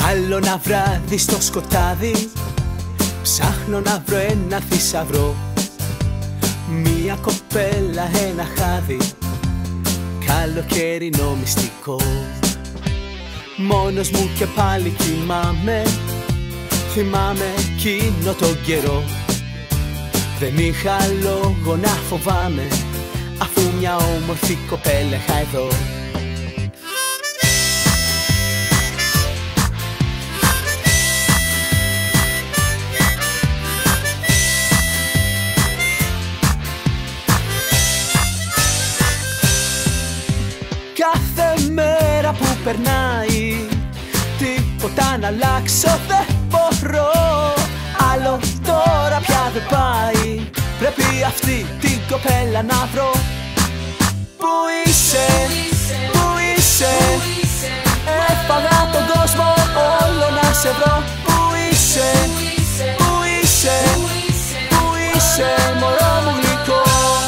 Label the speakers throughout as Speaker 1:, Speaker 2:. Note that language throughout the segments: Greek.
Speaker 1: Άλλο ένα βράδυ στο σκοτάδι ψάχνω να βρω ένα θησαυρό. Μια κοπέλα, ένα χάδι, καλοκαιρινό μυστικό. Μόνος μου και πάλι κοιμάμαι, θυμάμαι εκείνο τον καιρό. Δεν είχα λόγο να φοβάμαι, αφού μια όμορφη κοπέλα είχα εδώ. Κάθε μέρα που περνάει, τίποτα να αλλάξω δεν μπορώ. Άλλο τώρα πια δεν πάει, πρέπει αυτή την κοπέλα να βρω. Πού είσαι, πού είσαι, έφαγα τον κόσμο όλο να σε βρω. Πού είσαι, πού είσαι, πού είσαι, μωρό μου γλυκό.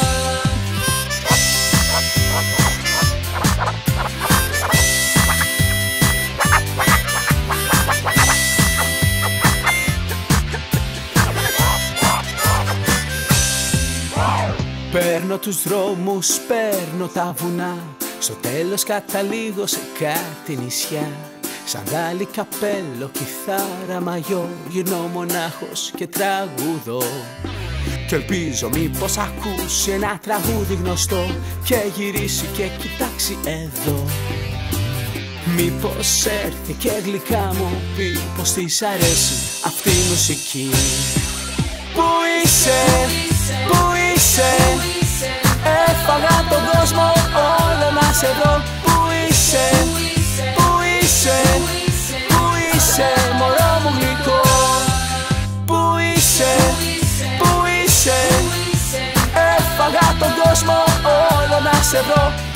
Speaker 1: Παίρνω τους δρόμους, παίρνω τα βουνά, στο τέλος καταλήγω σε κάτι νησιά. Σανδάλι, καπέλο, κιθάρα, μαγιό, γυρνώ μονάχος και τραγουδώ. Κι ελπίζω μήπως ακούσει ένα τραγούδι γνωστό και γυρίσει και κοιτάξει εδώ. Μήπως έρθει και γλυκά μου πει πως της αρέσει αυτή η μουσική. Πού είσαι, πού είσαι, έφαγα τον κόσμο όλο να σε δω. Πού είσαι, πού είσαι, πού είσαι, μωρό μου γλυκό. Πού είσαι, πού είσαι, έφαγα τον κόσμο όλο να σε δω.